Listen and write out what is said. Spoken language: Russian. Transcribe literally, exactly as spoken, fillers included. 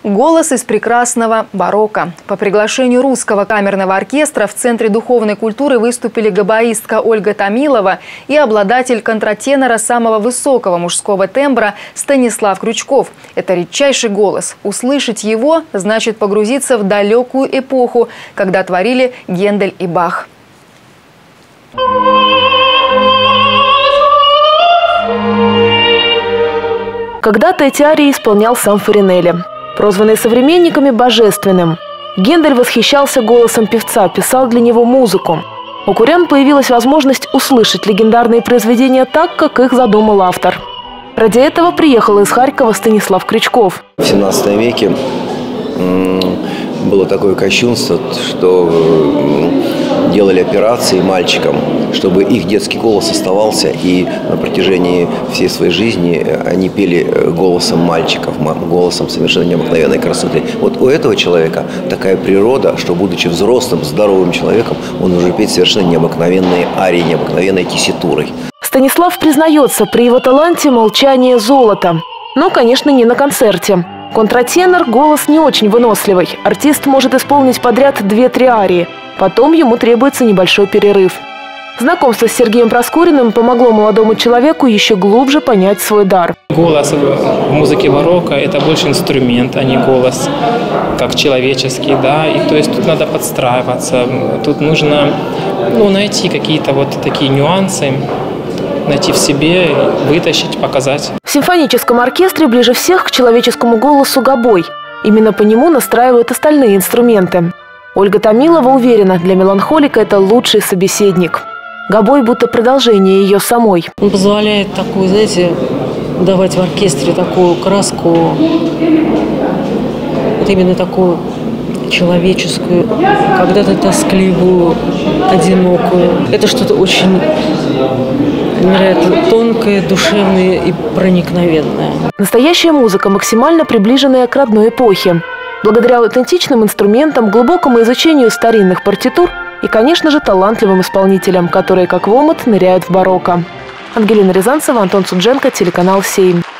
Голос из прекрасного барокко. По приглашению Русского камерного оркестра в Центре духовной культуры выступили габаистка Ольга Томилова и обладатель контратенора самого высокого мужского тембра Станислав Крючков. Это редчайший голос. Услышать его значит погрузиться в далекую эпоху, когда творили Гендель и Бах. Когда-то эти арии исполнял сам Фаринелли, прозванный современниками божественным. Гендель восхищался голосом певца, писал для него музыку. У курян появилась возможность услышать легендарные произведения так, как их задумал автор. Ради этого приехал из Харькова Станислав Крючков. В семнадцатом веке было такое кощунство, что делали операции мальчикам, чтобы их детский голос оставался, и на протяжении всей своей жизни они пели голосом мальчиков, голосом совершенно необыкновенной красоты. Вот у этого человека такая природа, что, будучи взрослым, здоровым человеком, он уже петь совершенно необыкновенные арии, необыкновенной тесситурой. Станислав признается, при его таланте молчание золото. Но, конечно, не на концерте. Контратенор – голос не очень выносливый. Артист может исполнить подряд две-три арии. Потом ему требуется небольшой перерыв. Знакомство с Сергеем Проскуриным помогло молодому человеку еще глубже понять свой дар. Голос в музыке барокко – это больше инструмент, а не голос, как человеческий, да. И то есть тут надо подстраиваться, тут нужно ну, найти какие-то вот такие нюансы, найти в себе, вытащить, показать. В симфоническом оркестре ближе всех к человеческому голосу гобой. Именно по нему настраивают остальные инструменты. Ольга Томилова уверена, для меланхолика это лучший собеседник. Гобой будто продолжение ее самой. Он позволяет такую, знаете, давать в оркестре такую краску, вот именно такую человеческую, когда-то тоскливую, одинокую. Это что-то очень невероятно тонкое, душевное и проникновенное. Настоящая музыка, максимально приближенная к родной эпохе. Благодаря аутентичным инструментам, глубокому изучению старинных партитур и, конечно же, талантливым исполнителям, которые как в омут ныряют в барокко. Ангелина Рязанцева, Антон Судженко, телеканал «Сейм».